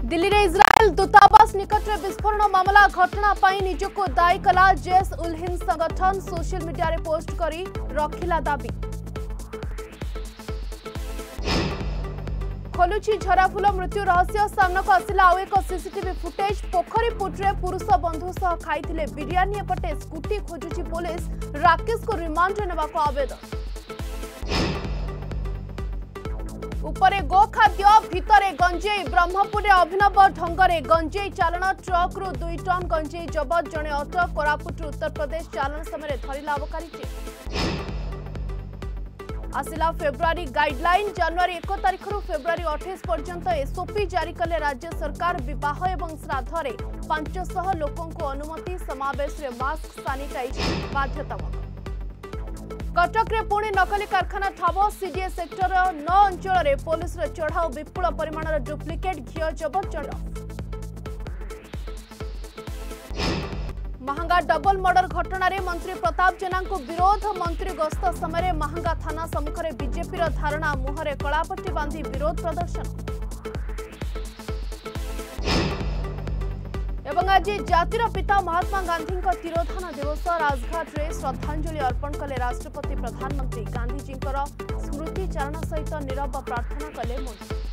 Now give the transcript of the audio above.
दिल्ली रे इजराइल दूतावास निकट में विस्फोरण मामला घटना पाई निजको दायी कला जैश उल हिंद संगठन सोशल मीडिया रे पोस्ट करी रखिला दाबी। खोलुची झराफुल मृत्यु रहस्य सामना को आसिला आउ एक सीसीटीवी फुटेज। पोखरी पुटरे पुरुष बंधु सह खाइथिले बिरियानी एपटे स्कूटी खोजुची पुलिस राकेश को रिमांड नेबा को आवेदन। उपरे गो खाद्य भितरे गंजेई ब्रह्मपुर अभिनव ढंगरे गंजेई चालन ट्रक रु 2 टन गंजेई जबत जने अटक। कोरापुट उत्तर प्रदेश चालन समय धरिला अबकारी आसिला फेब्रुआरी गाइडलाइन। जनवरी 1 तारिख रु फेब्रुआरी 28 पर्यंत एसओपी जारी कले राज्य सरकार। विवाह एवं श्राद्ध रे 500 लोकों को अनुमति। समावेश रे मास्क सैनिटाइज बाध्यतामूलक। कटक रे पुणी नकली कारखाना ठाब। सीडीए सेक्टर 9 अंचल रे पुलिस रे चढ़ाऊ। विपुल परिमाणर डुप्लिकेट घिओ जबत जड़फ। महंगा डबल मर्डर घटना रे मंत्री प्रताप जेना को विरोध। मंत्री गस्त समय महंगा थाना सम्मुख रे बीजेपी धारणा। मुहरे कलापट्टी बांधी विरोध प्रदर्शन। एवं आज जातिर पिता महात्मा गांधी तिरोधान दिवस। राजघाट रे श्रद्धांजलि अर्पण कले राष्ट्रपति प्रधानमंत्री। गांधीजी स्मृति चारण सहित नीरव प्रार्थना कले मोदी।